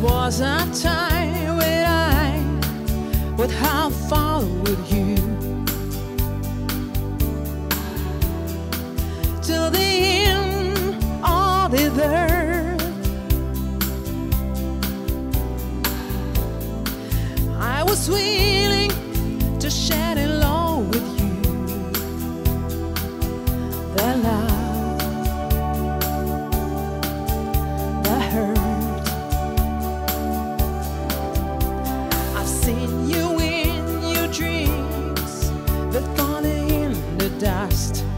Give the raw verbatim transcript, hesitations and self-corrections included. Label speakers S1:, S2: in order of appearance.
S1: was a time when I would have followed you till the end of the earth. I was willing to share it all with you, the love, the hurt. I've seen you in your dreams, but falling in the dust.